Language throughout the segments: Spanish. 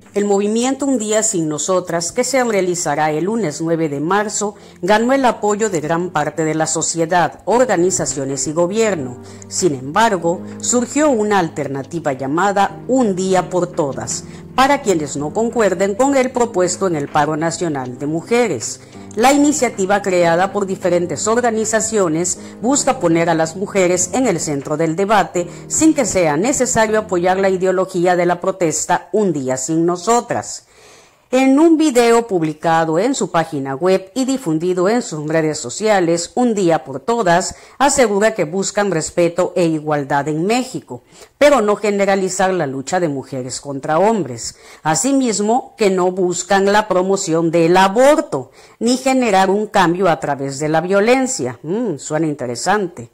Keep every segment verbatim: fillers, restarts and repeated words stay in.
El movimiento Un Día Sin Nosotras, que se realizará el lunes nueve de marzo, ganó el apoyo de gran parte de la sociedad, organizaciones y gobierno. Sin embargo, surgió una alternativa llamada Un Día por Todas, para quienes no concuerden con el propuesto en el Paro Nacional de Mujeres. La iniciativa, creada por diferentes organizaciones, busca poner a las mujeres en el centro del debate sin que sea necesario apoyar la ideología de la protesta Un Día Sin Nosotras. En un video publicado en su página web y difundido en sus redes sociales, Un Día por Todas asegura que buscan respeto e igualdad en México, pero no generalizar la lucha de mujeres contra hombres. Asimismo, que no buscan la promoción del aborto, ni generar un cambio a través de la violencia. Mm, suena interesante.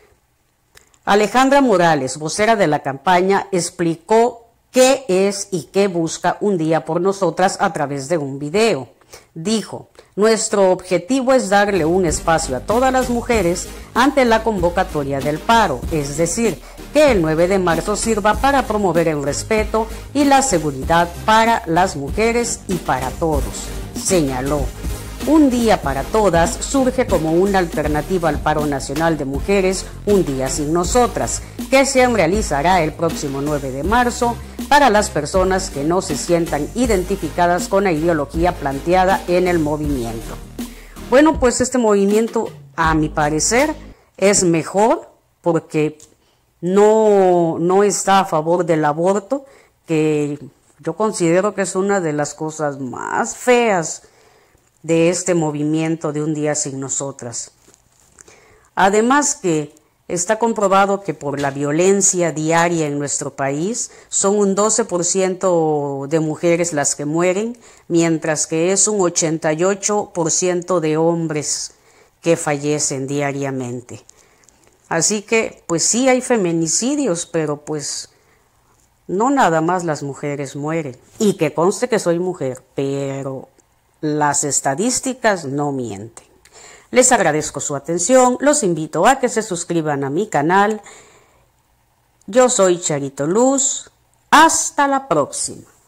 Alejandra Morales, vocera de la campaña, explicó qué es y qué busca Un Día por Nosotras a través de un video. Dijo: nuestro objetivo es darle un espacio a todas las mujeres ante la convocatoria del paro, es decir, que el nueve de marzo sirva para promover el respeto y la seguridad para las mujeres y para todos, señaló. Un Día para Todas surge como una alternativa al Paro Nacional de Mujeres Un Día Sin Nosotras, que se realizará el próximo nueve de marzo para las personas que no se sientan identificadas con la ideología planteada en el movimiento. Bueno, pues este movimiento, a mi parecer, es mejor porque no, no está a favor del aborto, que yo considero que es una de las cosas más feas de este movimiento de Un Día Sin Nosotras. Además que está comprobado que por la violencia diaria en nuestro país son un doce por ciento de mujeres las que mueren, mientras que es un ochenta y ocho por ciento de hombres que fallecen diariamente. Así que, pues sí hay feminicidios, pero pues no nada más las mujeres mueren. Y que conste que soy mujer, pero las estadísticas no mienten. Les agradezco su atención, los invito a que se suscriban a mi canal. Yo soy Charito Luz, hasta la próxima.